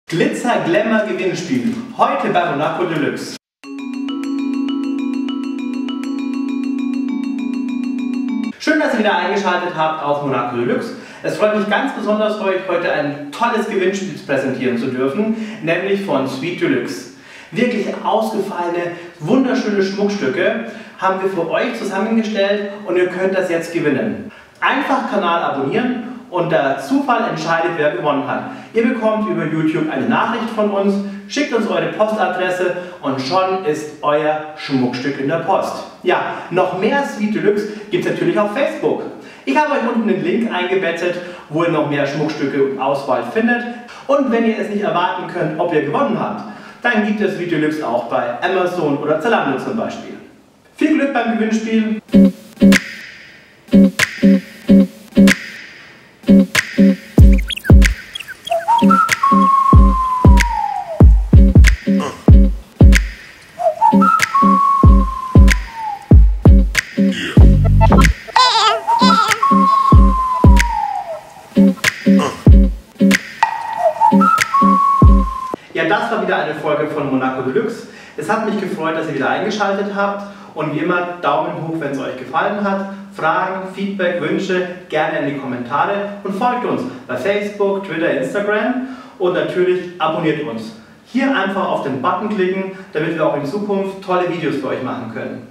Glitzer Glamour Gewinnspiel. Heute bei Monaco Deluxe. Schön, dass ihr wieder eingeschaltet habt auf Monaco Deluxe. Es freut mich ganz besonders, euch heute ein tolles Gewinnspiel präsentieren zu dürfen, nämlich von Sweet Deluxe. Wirklich ausgefallene, wunderschöne Schmuckstücke haben wir für euch zusammengestellt und ihr könnt das jetzt gewinnen. Einfach Kanal abonnieren und der Zufall entscheidet, wer gewonnen hat. Ihr bekommt über YouTube eine Nachricht von uns, schickt uns eure Postadresse und schon ist euer Schmuckstück in der Post. Ja, noch mehr Sweet Deluxe gibt es natürlich auf Facebook. Ich habe euch unten den Link eingebettet, wo ihr noch mehr Schmuckstücke und Auswahl findet. Und wenn ihr es nicht erwarten könnt, ob ihr gewonnen habt, dann gibt es Sweet Deluxe auch bei Amazon oder Zalando zum Beispiel. Viel Glück beim Gewinnspiel! Ja, das war wieder eine Folge von Monaco Deluxe. Es hat mich gefreut, dass ihr wieder eingeschaltet habt. Und wie immer, Daumen hoch, wenn es euch gefallen hat. Fragen, Feedback, Wünsche gerne in die Kommentare und folgt uns bei Facebook, Twitter, Instagram und natürlich abonniert uns. Hier einfach auf den Button klicken, damit wir auch in Zukunft tolle Videos für euch machen können.